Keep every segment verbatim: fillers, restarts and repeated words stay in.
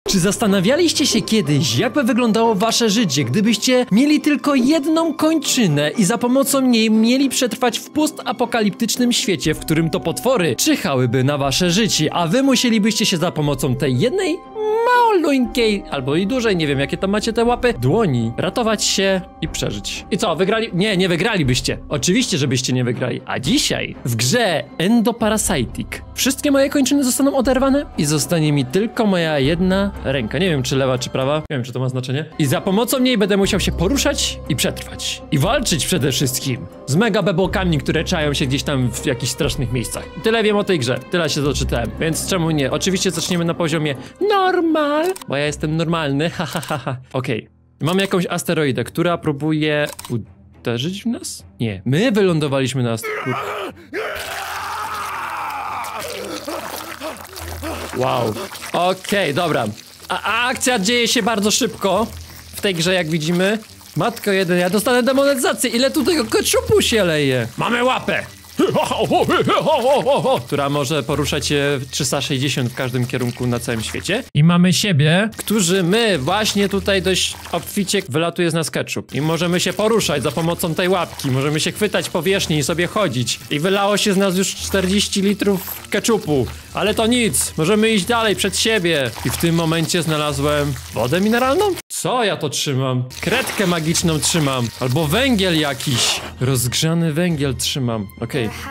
Czy zastanawialiście się kiedyś, jakby wyglądało wasze życie, gdybyście mieli tylko jedną kończynę i za pomocą niej mieli przetrwać w postapokaliptycznym świecie, w którym to potwory czyhałyby na wasze życie, a wy musielibyście się za pomocą tej jednej maluńkiej, albo i dużej, nie wiem jakie tam macie te łapy, dłoni, ratować się i przeżyć. I co, wygrali? Nie, nie wygralibyście. Oczywiście, żebyście nie wygrali. A dzisiaj w grze Endoparasitic wszystkie moje kończyny zostaną oderwane i zostanie mi tylko moja jedna ręka. Nie wiem, czy lewa, czy prawa. Nie wiem, czy to ma znaczenie. I za pomocą niej będę musiał się poruszać i przetrwać. I walczyć przede wszystkim z mega bebokami, które czają się gdzieś tam w jakichś strasznych miejscach. I tyle wiem o tej grze. Tyle się doczytałem. Więc czemu nie? Oczywiście zaczniemy na poziomie normal, bo ja jestem normalny. Ha, ha, ha, ha. Okej. Okay. Mamy jakąś asteroidę, która próbuje uderzyć w nas? Nie. My wylądowaliśmy na asteroidzie. Wow. Okej, okay, dobra. A, a akcja dzieje się bardzo szybko w tej grze, jak widzimy. Matko jeden, ja dostanę demonetyzację. Ile tu tego keczupu się leje? Mamy łapę! Która może poruszać się trzysta sześćdziesiąt w każdym kierunku na całym świecie. I mamy siebie, którzy my właśnie tutaj dość obficie wylatuje z nas ketchup. I możemy się poruszać za pomocą tej łapki. Możemy się chwytać powierzchni i sobie chodzić. I wylało się z nas już czterdzieści litrów ketchupu. Ale to nic. Możemy iść dalej przed siebie. I w tym momencie znalazłem wodę mineralną? Co ja to trzymam? Kredkę magiczną trzymam. Albo węgiel jakiś. Rozgrzany węgiel trzymam. Okej. Okay.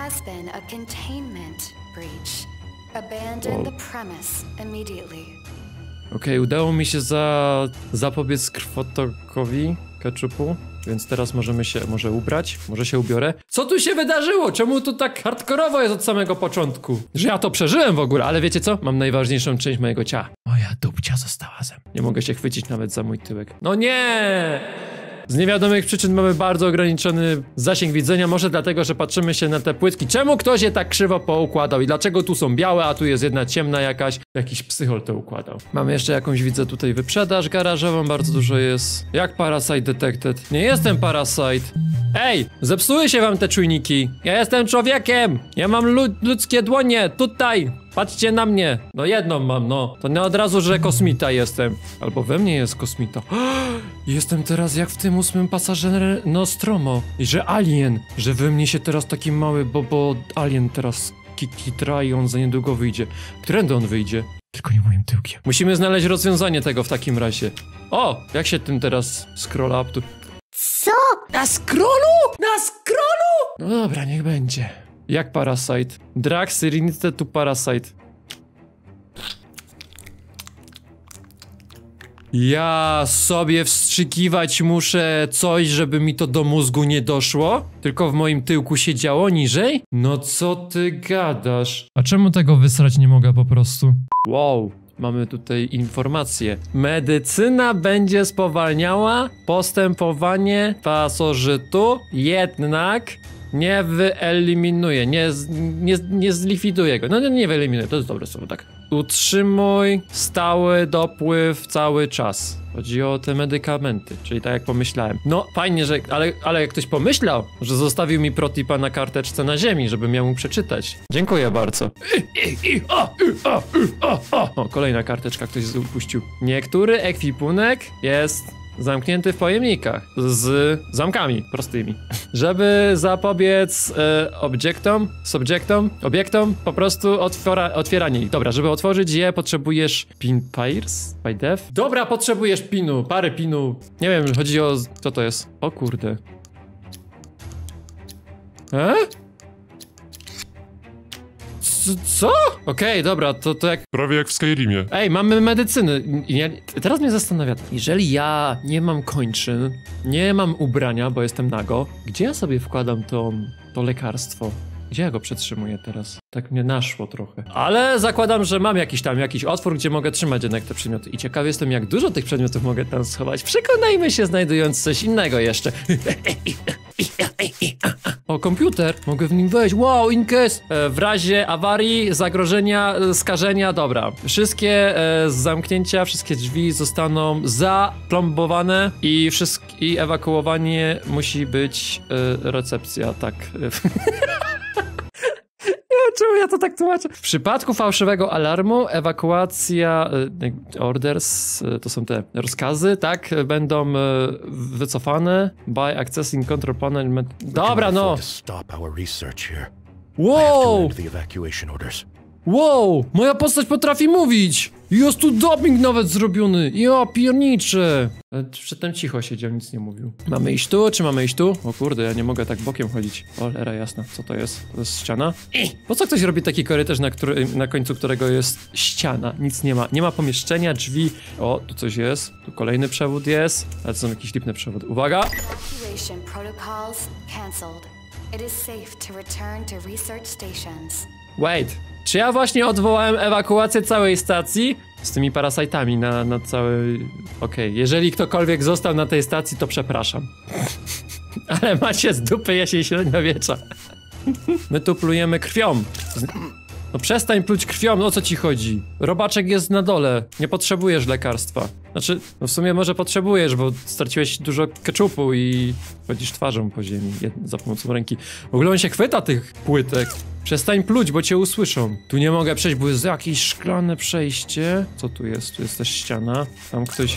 Okej, okay, udało mi się za... zapobiec krwotokowi ketchupu. Więc teraz możemy się może ubrać, może się ubiorę. Co tu się wydarzyło? Czemu to tak hardkorowo jest od samego początku? Że ja to przeżyłem w ogóle, ale wiecie co? Mam najważniejszą część mojego ciała. Moja dupcia została ze mną. Nie mogę się chwycić nawet za mój tyłek. No nie! Z niewiadomych przyczyn mamy bardzo ograniczony zasięg widzenia, może dlatego, że patrzymy się na te płytki. Czemu ktoś je tak krzywo poukładał i dlaczego tu są białe, a tu jest jedna ciemna jakaś? Jakiś psychol to układał. Mamy jeszcze jakąś, widzę tutaj wyprzedaż garażową, bardzo dużo jest. Jak Parasite Detected? Nie jestem Parasite. Ej, zepsuły się wam te czujniki. Ja jestem człowiekiem. Ja mam lu ludzkie dłonie, tutaj. Patrzcie na mnie. No jedną mam, no. To nie od razu, że kosmita jestem. Albo we mnie jest kosmita. Jestem teraz jak w tym ósmym pasażerze Nostromo. I że alien. Że we mnie się teraz taki mały bobo alien teraz kitra i on za niedługo wyjdzie. Którędy on wyjdzie? Tylko nie moim tyłkiem. Musimy znaleźć rozwiązanie tego w takim razie. O! Jak się tym teraz scroll up tu? Co? Na scrollu? Na scrollu? No dobra, niech będzie. Jak Parasite? Drag Serenity to Parasite. Ja sobie wstrzykiwać muszę coś, żeby mi to do mózgu nie doszło? Tylko w moim tyłku się działo niżej? No co ty gadasz? A czemu tego wysrać nie mogę po prostu? Wow. Mamy tutaj informację. Medycyna będzie spowalniała postępowanie pasożytu, jednak nie wyeliminuje, nie, nie, nie zlikwiduje go. No nie, nie wyeliminuje, to jest dobre słowo, tak. Utrzymuj stały dopływ cały czas. Chodzi o te medykamenty, czyli tak jak pomyślałem. No fajnie, że, ale, ale jak ktoś pomyślał, że zostawił mi protipa na karteczce na ziemi, żebym miał mu przeczytać. Dziękuję bardzo. O, kolejna karteczka ktoś upuścił. Niektóry ekwipunek jest zamknięty w pojemnikach z zamkami prostymi. Żeby zapobiec e, obiektom, subjektom, obiektom, po prostu otwiera, otwieranie ich. Dobra, żeby otworzyć je, potrzebujesz pin pairs by def. Dobra, potrzebujesz pinu, parę pinu. Nie wiem, chodzi o... co to jest? O kurde. E? C co? Okej, okay, dobra, to, to jak... Prawie jak w Skyrimie. Ej, mamy medycyny. Ja, teraz mnie zastanawia, jeżeli ja nie mam kończyn, nie mam ubrania, bo jestem nago, gdzie ja sobie wkładam to, to lekarstwo? Gdzie ja go przetrzymuję teraz? Tak mnie naszło trochę. Ale zakładam, że mam jakiś tam, jakiś otwór, gdzie mogę trzymać jednak te przedmioty. I ciekawy jestem, jak dużo tych przedmiotów mogę tam schować. Przekonajmy się, znajdując coś innego jeszcze. O, komputer. Mogę w nim wejść. Wow, in case. E, w razie awarii, zagrożenia, e, skażenia, dobra. Wszystkie e, zamknięcia, wszystkie drzwi zostaną zaplombowane i, i ewakuowanie musi być e, recepcja, tak. Czemu ja to tak tłumaczę? W przypadku fałszywego alarmu ewakuacja, y, orders, y, to są te rozkazy, tak, będą y, wycofane by accessing control panel. Dobra, no. Wow! Wow! Moja postać potrafi mówić! Jest tu dubbing nawet zrobiony! Ja pierniczę! Przedtem cicho siedział, nic nie mówił. Mamy iść tu, czy mamy iść tu? O kurde, ja nie mogę tak bokiem chodzić. O, era jasna. Co to jest? To jest ściana? Ej! Po co ktoś robi taki korytarz, na, który, na końcu którego jest ściana? Nic nie ma. Nie ma pomieszczenia, drzwi. O, tu coś jest. Tu kolejny przewód jest. Ale to są jakieś lipne przewody. Uwaga! Evacuation protocols cancelled. It is safe to return to research stations. Wait. Czy ja właśnie odwołałem ewakuację całej stacji? Z tymi parasitami na, na cały... Okej, okay. Jeżeli ktokolwiek został na tej stacji, to przepraszam. Ale macie z dupy jesień średniowiecza. My tu plujemy krwią. No przestań pluć krwią, no o co ci chodzi? Robaczek jest na dole, nie potrzebujesz lekarstwa. Znaczy, no w sumie może potrzebujesz, bo straciłeś dużo keczupu i chodzisz twarzą po ziemi za pomocą ręki. W ogóle on się chwyta tych płytek. Przestań pluć, bo cię usłyszą. Tu nie mogę przejść, bo jest jakieś szklane przejście. Co tu jest? Tu jest też ściana. Tam ktoś...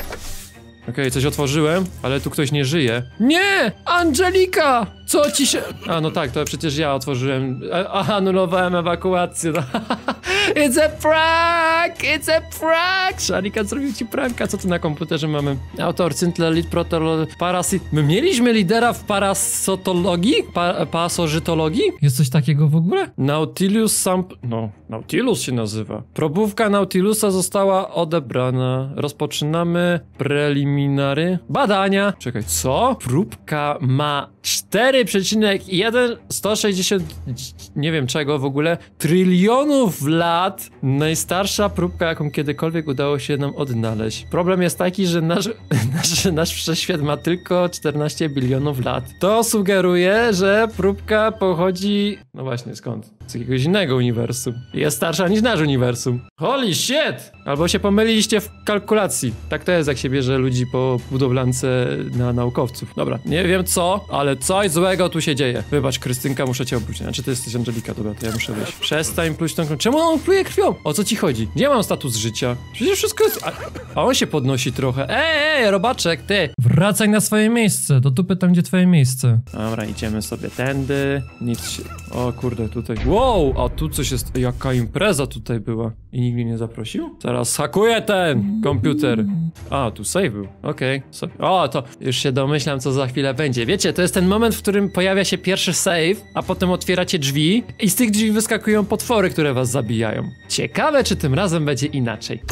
Okej, okay, coś otworzyłem, ale tu ktoś nie żyje. Nie! Angelika! Co ci się... A, no tak, to przecież ja otworzyłem... A, anulowałem ewakuację. No. It's a prank! It's a prank! Sharikan zrobił ci pranka. Co tu na komputerze mamy? Autor, Cyntle, lead protol... Parasit... My mieliśmy lidera w parasotologii? Pa pasożytologii? Jest coś takiego w ogóle? Nautilus Samp... No, Nautilus się nazywa. Probówka Nautilusa została odebrana. Rozpoczynamy preliminary badania. Czekaj, co? Próbka ma cztery przecinek jeden sto sześćdziesiąt nie wiem czego w ogóle trylionów lat. Najstarsza próbka, jaką kiedykolwiek udało się nam odnaleźć. Problem jest taki, że nasz, nasz, nasz wszechświat ma tylko czternaście bilionów lat. To sugeruje, że próbka pochodzi... No właśnie, skąd? Z jakiegoś innego uniwersum. Jest starsza niż nasz uniwersum. Holy shit! Albo się pomyliliście w kalkulacji. Tak to jest, jak się bierze ludzi po budowlance na naukowców. Dobra, nie wiem co, ale coś złego tu się dzieje. Wybacz, Krystynka, muszę cię obrócić. Znaczy, ty jesteś Angelika, dobra, to ja muszę wyjść. Przestań pluć tą krwią. Czemu on pluje krwią? O co ci chodzi? Gdzie mam status życia? Przecież wszystko jest... A, a on się podnosi trochę. Ej, ej, robaczek, ty! Wracaj na swoje miejsce. Do dupy tam, gdzie twoje miejsce. Dobra, idziemy sobie tędy. Nic się... O kurde, tutaj... Wow, a tu coś jest... Jaka impreza tutaj była. I nikt mnie nie zaprosił? Zaraz hakuję ten komputer. A, tu save był. Okej. Okay. O, to już się domyślam, co za chwilę będzie. Wiecie, to jest ten moment, w którym pojawia się pierwszy save, a potem otwieracie drzwi i z tych drzwi wyskakują potwory, które was zabijają. Ciekawe, czy tym razem będzie inaczej.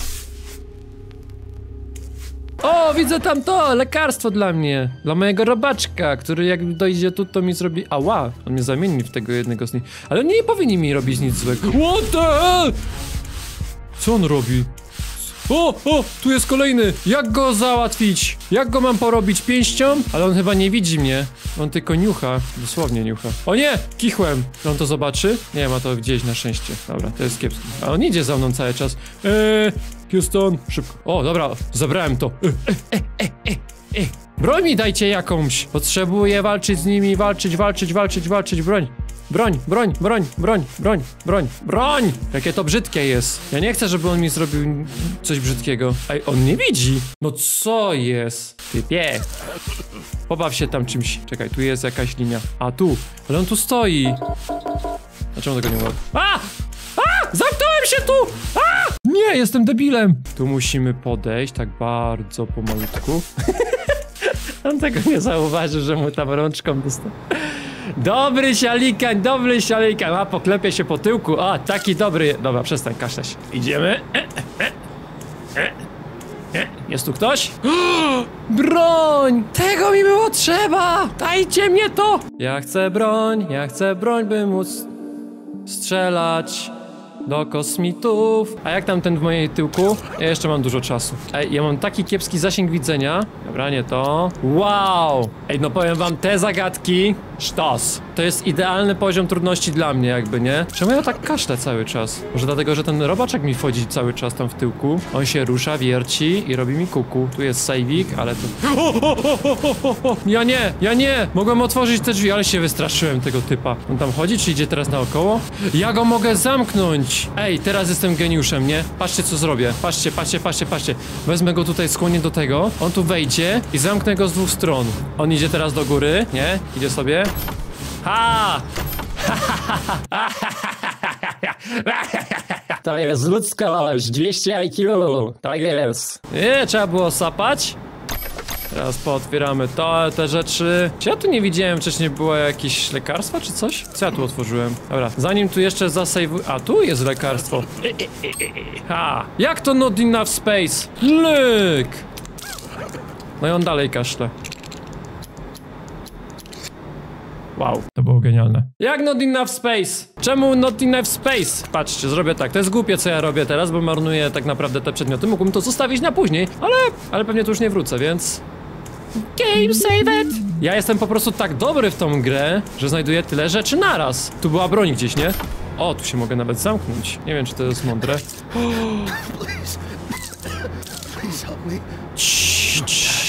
O, widzę tam to! Lekarstwo dla mnie! Dla mojego robaczka, który jak dojdzie tu, to mi zrobi... Ała! On mnie zamieni w tego jednego z nich. Ale oni nie powinni mi robić nic złego. What the hell? Co on robi? O, o! Tu jest kolejny! Jak go załatwić? Jak go mam porobić? Pięścią? Ale on chyba nie widzi mnie. On tylko niucha. Dosłownie niucha. O nie! Kichłem! On to zobaczy? Nie, ma to gdzieś na szczęście. Dobra, to jest kiepsko. A on idzie za mną cały czas. Eee... Houston, szybko. O, dobra, zabrałem to. E, e, e, e, e. Broń mi dajcie jakąś. Potrzebuję walczyć z nimi, walczyć, walczyć, walczyć, walczyć. Broń. Broń, broń, broń, broń, broń, broń, broń! Jakie to brzydkie jest. Ja nie chcę, żeby on mi zrobił coś brzydkiego. Ej, on nie widzi. No co jest? Typie. Pobaw się tam czymś. Czekaj, tu jest jakaś linia. A, tu. Ale on tu stoi. Dlaczego tego nie ma? A! A! Zamknąłem się tu! A! Nie, jestem debilem! Tu musimy podejść tak bardzo pomalutku. On tego nie zauważy, że mu tam rączką dostał. Dobry sialikań, dobry sialikań. A, poklepie się po tyłku. A, taki dobry. Dobra, przestań kaszleć. Idziemy. E, e, e, e. Jest tu ktoś? Broń! Tego mi było trzeba! Dajcie mnie to! Ja chcę broń, ja chcę broń, by móc strzelać do kosmitów. A jak tam ten w mojej tyłku? Ja jeszcze mam dużo czasu. Ej, ja mam taki kiepski zasięg widzenia. Dobra, nie to. Wow! Ej, no powiem wam, te zagadki Sztos. To jest idealny poziom trudności dla mnie jakby, nie? Czemu ja tak kaszlę cały czas? Może dlatego, że ten robaczek mi wchodzi cały czas tam w tyłku. On się rusza, wierci i robi mi kuku. Tu jest saveik, ale to... O, o, o, o, o, o. Ja nie, ja nie! Mogłem otworzyć te drzwi, ale się wystraszyłem tego typa. On tam chodzi, czy idzie teraz naokoło? Ja go mogę zamknąć! Ej, teraz jestem geniuszem, nie? Patrzcie, co zrobię. Patrzcie, patrzcie, patrzcie, patrzcie. Wezmę go tutaj, skłonię do tego. On tu wejdzie i zamknę go z dwóch stron. On idzie teraz do góry, nie? Idzie sobie. Ha! To jest ludzka już dwieście I Q. Tak jest. Nie, trzeba było sapać. Teraz pootwieramy to, te rzeczy. Czy ja tu nie widziałem wcześniej, było jakieś lekarstwa czy coś? Co ja tu otworzyłem? Dobra, zanim tu jeszcze zasejwuję... A, tu jest lekarstwo. Ha! Jak to not enough space? Lyk! No i on dalej kaszle. Wow, to było genialne. Jak not enough space? Czemu not enough space? Patrzcie, zrobię tak. To jest głupie, co ja robię teraz, bo marnuję tak naprawdę te przedmioty. Mógłbym to zostawić na później, ale, ale pewnie tu już nie wrócę, więc... Game save it! Ja jestem po prostu tak dobry w tą grę, że znajduję tyle rzeczy naraz. Tu była broń gdzieś, nie? O, tu się mogę nawet zamknąć. Nie wiem, czy to jest mądre. Cii, cii.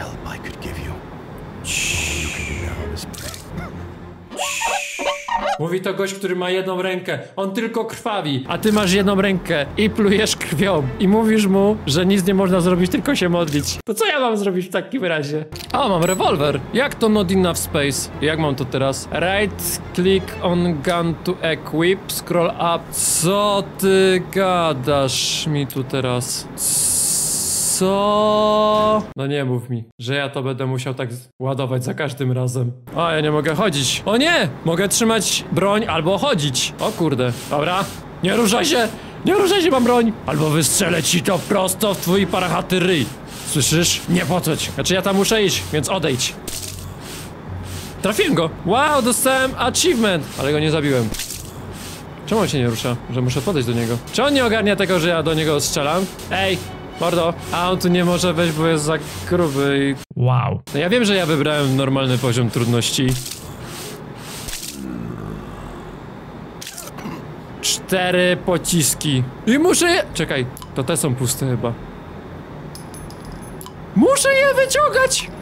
Mówi to gość, który ma jedną rękę. On tylko krwawi, a ty masz jedną rękę i plujesz krwią. I mówisz mu, że nic nie można zrobić, tylko się modlić. To co ja mam zrobić w takim razie? O, mam rewolwer. Jak to not enough space? Jak mam to teraz? Right click on gun to equip, scroll up. Co ty gadasz mi tu teraz? Co? No nie mów mi, że ja to będę musiał tak ładować za każdym razem. O, ja nie mogę chodzić. O nie! Mogę trzymać broń albo chodzić. O kurde. Dobra. Nie ruszaj się! Nie ruszaj się, mam broń! Albo wystrzelę ci to prosto w twój parachaty ryj. Słyszysz? Nie poceć. Znaczy ja tam muszę iść, więc odejdź. Trafiłem go. Wow, dostałem achievement. Ale go nie zabiłem. Czemu on się nie rusza? Że muszę podejść do niego. Czy on nie ogarnia tego, że ja do niego strzelam? Ej! Mordo, a on tu nie może wejść, bo jest za gruby i... Wow. No ja wiem, że ja wybrałem normalny poziom trudności. Cztery pociski. I muszę je... Czekaj, to te są puste chyba. Muszę je wyciągać!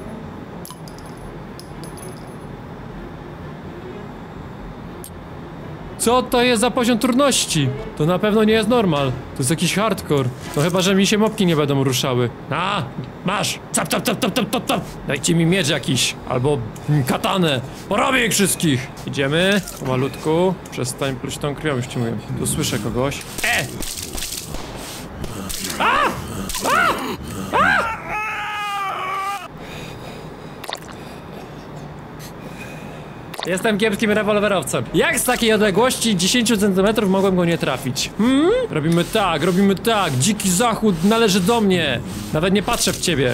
Co to jest za poziom trudności? To na pewno nie jest normal. To jest jakiś hardcore. No chyba, że mi się mopki nie będą ruszały. A, masz! Tap, tap, tap, tap, tap, tap, tap. Dajcie mi miecz jakiś. Albo katanę. Porobię ich wszystkich. Idziemy. Pomalutku. Przestań pluć tą krwią, już ci mówię. Tu słyszę kogoś. E! A! A! A! Jestem kiepskim rewolwerowcem. Jak z takiej odległości dziesięć centymetrów mogłem go nie trafić? Hmm? Robimy tak, robimy tak. Dziki zachód należy do mnie. Nawet nie patrzę w ciebie.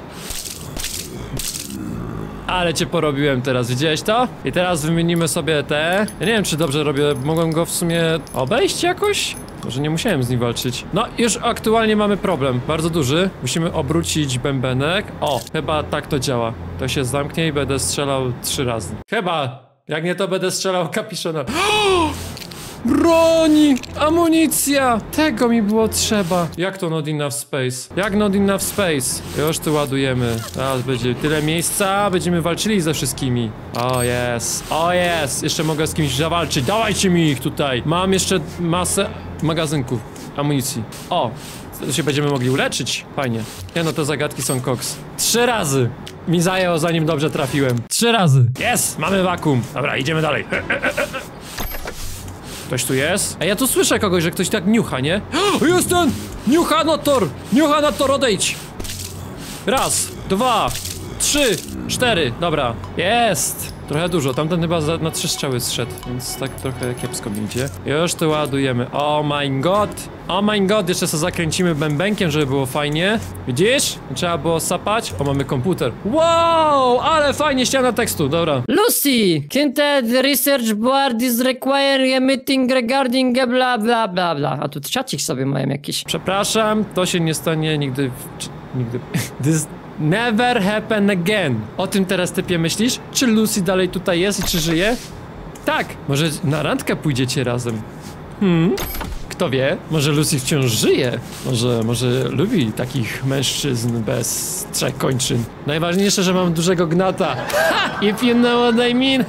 Ale cię porobiłem teraz, widziałeś to? I teraz wymienimy sobie te... Ja nie wiem, czy dobrze robię, mogłem go w sumie obejść jakoś? Może nie musiałem z nim walczyć. No, już aktualnie mamy problem, bardzo duży. Musimy obrócić bębenek. O, chyba tak to działa. To się zamknie i będę strzelał trzy razy. Chyba. Jak nie, to będę strzelał kapiszona. Broni! Amunicja! Tego mi było trzeba. Jak to not enough space? Jak not enough space? Już tu ładujemy. Teraz będzie tyle miejsca, będziemy walczyli ze wszystkimi. O jest, o jest! Jeszcze mogę z kimś zawalczyć. Dawajcie mi ich tutaj. Mam jeszcze masę magazynków amunicji. O! To się będziemy mogli uleczyć. Fajnie. Nie no, te zagadki są koks. Trzy razy mi zajęło, zanim dobrze trafiłem. Trzy razy. Jest! Mamy wakum. Dobra, idziemy dalej. Ktoś tu jest? A ja tu słyszę kogoś, że ktoś tak niucha, nie? O, jest ten! Niuchanator! Niuchanator, odejdź! Raz, dwa, trzy, cztery. Dobra. Jest! Trochę dużo, tamten chyba za, na trzy strzały zszedł, więc tak trochę kiepsko mi idzie. Już tu ładujemy. Oh my god! Oh my god, jeszcze sobie zakręcimy bębenkiem, żeby było fajnie. Widzisz? Trzeba było sapać. O, mamy komputer. Wow! Ale fajnie, ściana tekstu, dobra. Lucy, content research board is requiring a meeting regarding a bla bla bla bla. A tu czacik sobie mają jakiś. Przepraszam, to się nie stanie nigdy w... Nigdy... This Never happen again. O tym teraz typie myślisz? Czy Lucy dalej tutaj jest i czy żyje? Tak. Może na randkę pójdziecie razem? Hmm? Kto wie? Może Lucy wciąż żyje? Może, może lubi takich mężczyzn bez trzech kończyn? Najważniejsze, że mam dużego gnata. Ha! If you know what I mean.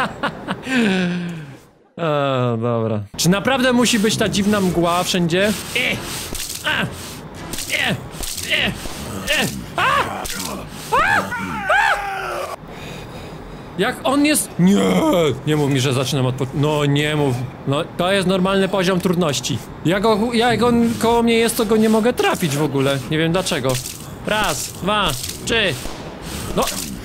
A, dobra. Czy naprawdę musi być ta dziwna mgła wszędzie? E! A! E! E! E! A! A! A! Jak on jest... Nie! Nie mów mi, że zaczynam od... No nie mów. No to jest normalny poziom trudności. Ja go, jak on koło mnie jest, to go nie mogę trafić w ogóle. Nie wiem dlaczego. Raz, dwa, trzy. No.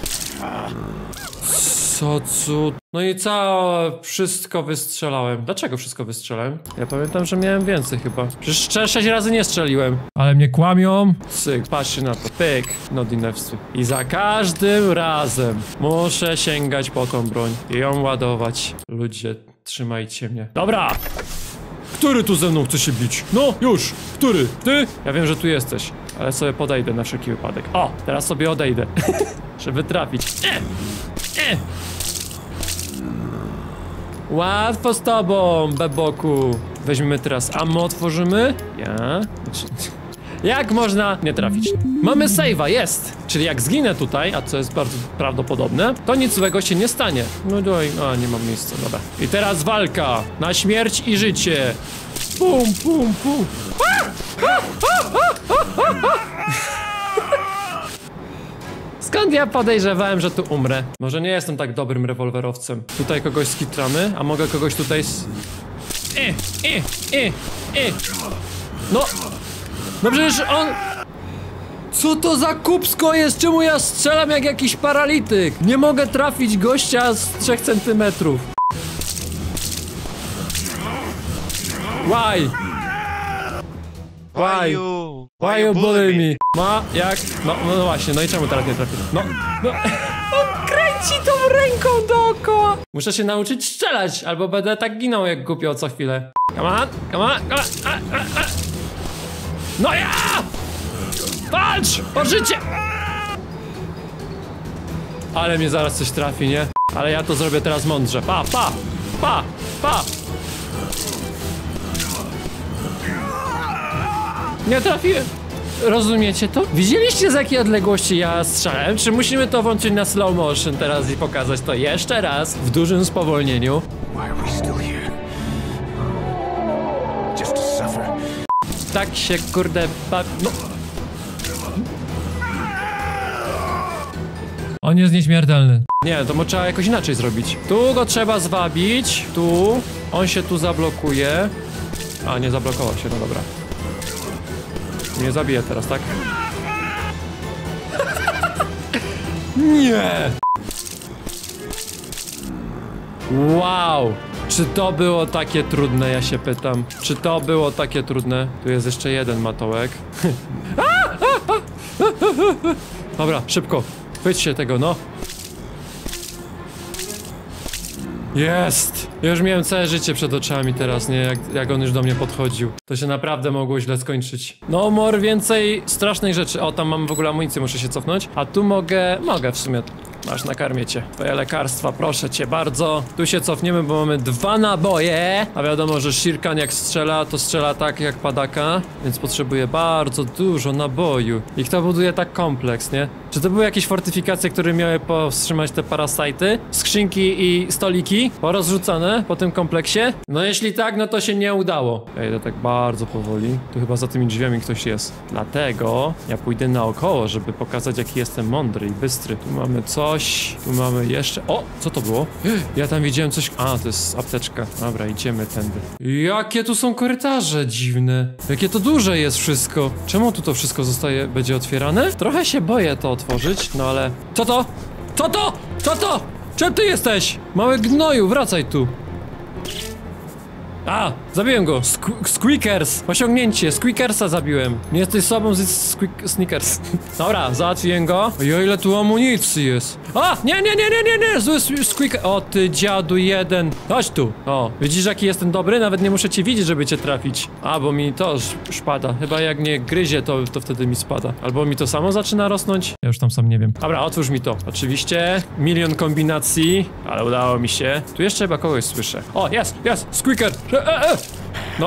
Co cud... No i całe... Wszystko wystrzelałem. Dlaczego wszystko wystrzelałem? Ja pamiętam, że miałem więcej chyba. Przecież sześć razy nie strzeliłem. Ale mnie kłamią. Syk, patrzcie na to. Pyk. No dinewsy. I za każdym razem muszę sięgać po tą broń i ją ładować. Ludzie, trzymajcie mnie. Dobra! Który tu ze mną chce się bić? No, już! Który? Ty? Ja wiem, że tu jesteś, ale sobie podejdę na wszelki wypadek. O, teraz sobie odejdę. Żeby trafić. E! E! Łatwo z tobą, beboku. Weźmiemy teraz ammo, otworzymy. Ja. Jak można nie trafić? Mamy save'a, jest! Czyli jak zginę tutaj, a co jest bardzo prawdopodobne, to nic złego się nie stanie. No doj, a nie mam miejsca, dobra. I teraz walka na śmierć i życie. Pum, pum, pum. Skąd ja podejrzewałem, że tu umrę? Może nie jestem tak dobrym rewolwerowcem. Tutaj kogoś skitramy, a mogę kogoś tutaj s... E, e, e, e. No... No przecież on... Co to za kupsko jest? Czemu ja strzelam jak jakiś paralityk? Nie mogę trafić gościa z trzech centymetrów. Why? Why? Why you bully me? Ma, jak? No, no właśnie, no i czemu teraz nie trafię? No, no... On kręci tą ręką dookoła! Muszę się nauczyć strzelać, albo będę tak ginął jak głupio co chwilę. Come on, come on, come on. A, a, a. No ja! Walcz! O życie! Ale mnie zaraz coś trafi, nie? Ale ja to zrobię teraz mądrze. Pa, pa, pa, pa! Nie trafiłem! Rozumiecie to? Widzieliście z jakiej odległości ja strzelałem? Czy musimy to włączyć na slow motion teraz i pokazać to jeszcze raz w dużym spowolnieniu? Tak się kurde ba... No. On jest nieśmiertelny. Nie, to trzeba jakoś inaczej zrobić. Tu go trzeba zwabić. Tu. On się tu zablokuje. A, nie zablokował się, no dobra. Nie zabiję teraz, tak? Nie! Wow! Czy to było takie trudne, ja się pytam. Czy to było takie trudne? Tu jest jeszcze jeden matołek. Dobra, szybko. Chwyćcie tego, no. Jest! Ja już miałem całe życie przed oczami teraz, nie? Jak, jak on już do mnie podchodził. To się naprawdę mogło źle skończyć. No more, więcej strasznych rzeczy. O, tam mam w ogóle amunicję, muszę się cofnąć. A tu mogę... Mogę w sumie. Masz, nakarmię cię. Twoje lekarstwa, proszę cię bardzo. Tu się cofniemy, bo mamy dwa naboje. A wiadomo, że Shirkan jak strzela, to strzela tak jak padaka. Więc potrzebuje bardzo dużo naboju. I kto buduje tak kompleks, nie? Czy to były jakieś fortyfikacje, które miały powstrzymać te parasajty? Skrzynki i stoliki porozrzucane po tym kompleksie? No jeśli tak, no to się nie udało. Ja idę tak bardzo powoli. Tu chyba za tymi drzwiami ktoś jest. Dlatego ja pójdę naokoło, żeby pokazać, jaki jestem mądry i bystry. Tu mamy coś, tu mamy jeszcze... O, co to było? Ja tam widziałem coś... A, to jest apteczka. Dobra, idziemy tędy. Jakie tu są korytarze dziwne. Jakie to duże jest wszystko. Czemu tu to wszystko zostaje, będzie otwierane? Trochę się boję to otworzyć, no ale... Co to? Co to? Co to? Czym ty jesteś? Mały gnoju, wracaj tu. A, Zabiłem go! Squ Squeakers! Osiągnięcie! Squeakersa zabiłem! Nie jesteś sobą z squeak Snickers. Dobra, załatwiłem go. Oj, ile tu amunicji jest. A! Nie, nie, nie, nie, nie, nie! Zły Squeaker... O, ty dziadu jeden. Chodź tu. O, widzisz jaki jestem dobry? Nawet nie muszę cię widzieć, żeby cię trafić. A, bo mi to szpada. Chyba jak nie gryzie, to, to wtedy mi spada. Albo mi to samo zaczyna rosnąć. Ja już tam sam nie wiem. Dobra, otwórz mi to. Oczywiście. Milion kombinacji. Ale udało mi się. Tu jeszcze chyba kogoś słyszę. O, jest, jest! Squeaker! E, e, e. No.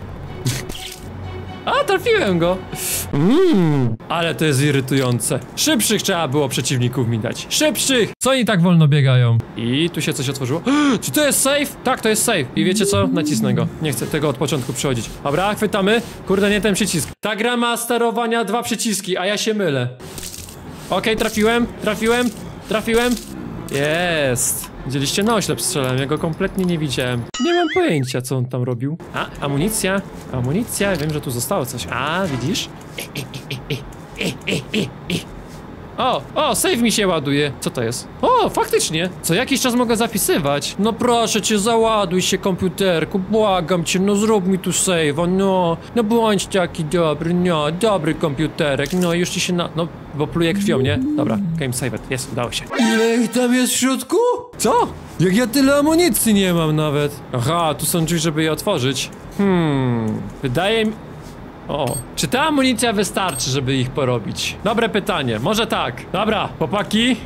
A, trafiłem go! Mmm, ale to jest irytujące. Szybszych trzeba było przeciwników mi dać. Szybszych! Co oni tak wolno biegają? I tu się coś otworzyło. Czy to jest safe? Tak, to jest safe. I wiecie co? Nacisnę go. Nie chcę tego od początku przechodzić. Dobra, chwytamy. Kurde, nie ten przycisk. Ta gra ma sterowania dwa przyciski, a ja się mylę. Okej, okay, trafiłem, trafiłem, trafiłem. Jest. Widzieliście? Na oślep strzelałem, ja go kompletnie nie widziałem. Nie mam pojęcia, co on tam robił. A, amunicja, amunicja, wiem, że tu zostało coś. A, widzisz? O, o, save mi się ładuje. Co to jest? O, faktycznie. Co jakiś czas mogę zapisywać. No proszę cię, załaduj się, komputerku, błagam cię, no zrób mi tu save'a, no. No bądź taki dobry, no, dobry komputerek, no już ci się na... No, bo pluje krwią, nie? Dobra, game saved, jest, udało się. Ile ich tam jest w środku? Co? Jak ja tyle amunicji nie mam nawet. Aha, tu są drzwi, żeby je otworzyć. Hmm, wydaje mi... O, czy ta amunicja wystarczy, żeby ich porobić? Dobre pytanie, może tak. Dobra, chłopaki.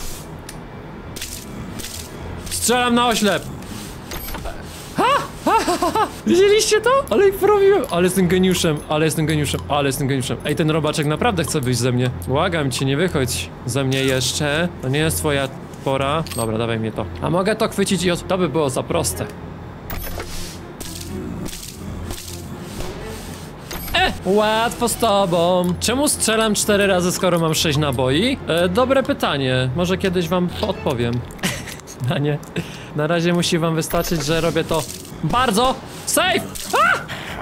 Strzelam na oślep. Ha, ha, ha, ha, ha. Widzieliście to? Ale ich porobiłem. Ale jestem geniuszem, ale jestem geniuszem, ale jestem geniuszem. Ej, ten robaczek naprawdę chce wyjść ze mnie. Błagam cię, nie wychodź ze mnie jeszcze. To nie jest twoja pora. Dobra, dawaj mnie to. A mogę to chwycić i od... To by było za proste. Łatwo z tobą. Czemu strzelam cztery razy, skoro mam sześć naboi? E, dobre pytanie. Może kiedyś wam odpowiem. A nie. Na razie musi wam wystarczyć, że robię to bardzo safe! A!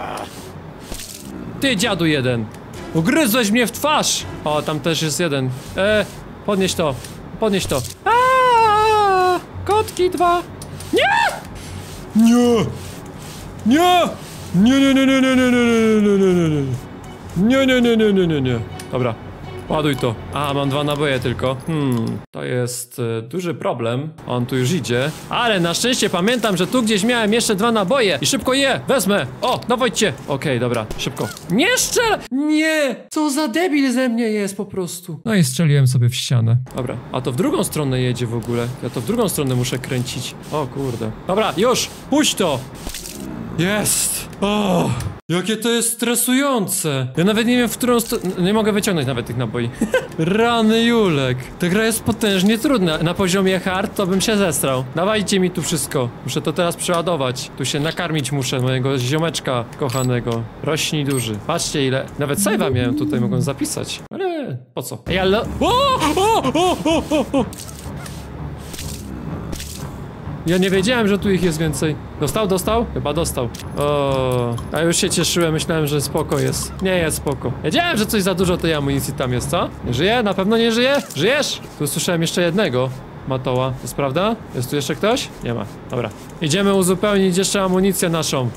Ty dziadu jeden. Ugryzłeś mnie w twarz! O, tam też jest jeden. E, podnieś to. Podnieś to. A! Kotki dwa. Nie! Nie! Nie! Nie, nie, nie, nie, nie, nie, nie, nie, nie, nie, nie. Nie, nie, nie, nie, nie, nie, nie. Dobra, ładuj to. A, mam dwa naboje tylko. Hmm, to jest e, duży problem. On tu już idzie. Ale na szczęście pamiętam, że tu gdzieś miałem jeszcze dwa naboje. I szybko je wezmę. O, dawajcie. Okej, okay, dobra, szybko. Nie strzel! Nie! Co za debil ze mnie jest po prostu. No i strzeliłem sobie w ścianę. Dobra, a to w drugą stronę jedzie w ogóle. Ja to w drugą stronę muszę kręcić. O kurde. Dobra, już! Puść to! Jest! O, jakie to jest stresujące! Ja nawet nie wiem, w którą stronę... Nie mogę wyciągnąć nawet tych naboi. Rany Julek. Ta gra jest potężnie trudna. Na poziomie hard to bym się zestrał. Dawajcie mi tu wszystko. Muszę to teraz przeładować. Tu się nakarmić muszę mojego ziomeczka kochanego. Rośnij duży. Patrzcie ile... Nawet save'a miałem tutaj, mogłem zapisać. Ale po co? Ej, ale... O, o, o, o, o, o. Ja nie wiedziałem, że tu ich jest więcej. Dostał, dostał? Chyba dostał. O, a już się cieszyłem, myślałem, że spoko jest. Nie jest spoko. Wiedziałem, że coś za dużo tej amunicji tam jest, co? Nie żyje? Na pewno nie żyje? Żyjesz? Tu słyszałem jeszcze jednego matoła. To jest prawda? Jest tu jeszcze ktoś? Nie ma. Dobra. Idziemy uzupełnić jeszcze amunicję naszą.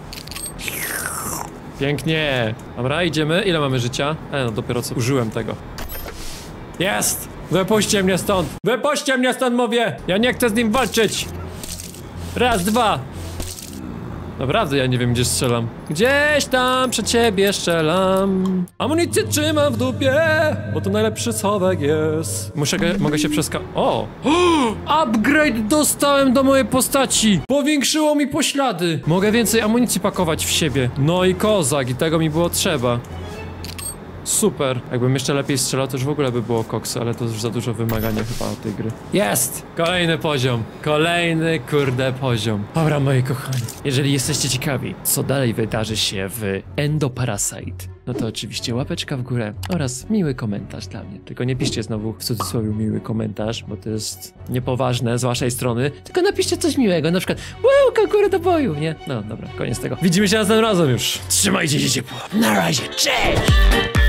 Pięknie. Dobra, idziemy. Ile mamy życia? E, no dopiero co użyłem tego. Jest! Wypuśćcie mnie stąd! Wypuśćcie mnie stąd, mówię! Ja nie chcę z nim walczyć! Raz, dwa! Naprawdę ja nie wiem, gdzie strzelam. Gdzieś tam przed ciebie strzelam. Amunicję trzymam w dupie, bo to najlepszy schowek jest. Muszę, mogę się przeska... O! Upgrade dostałem do mojej postaci! Powiększyło mi poślady! Mogę więcej amunicji pakować w siebie. No i kozak, i tego mi było trzeba. Super. Jakbym jeszcze lepiej strzelał, to już w ogóle by było koks, ale to już za dużo wymagania chyba od tej gry. Jest! Kolejny poziom. Kolejny, kurde, poziom. Dobra, moi kochani. Jeżeli jesteście ciekawi, co dalej wydarzy się w Endoparasite, no to oczywiście łapeczka w górę oraz miły komentarz dla mnie. Tylko nie piszcie znowu w cudzysłowie miły komentarz, bo to jest niepoważne z waszej strony. Tylko napiszcie coś miłego, na przykład wow, kangury do boju, nie? No dobra, koniec tego. Widzimy się następnym razem już. Trzymajcie się ciepło. Na razie, cześć!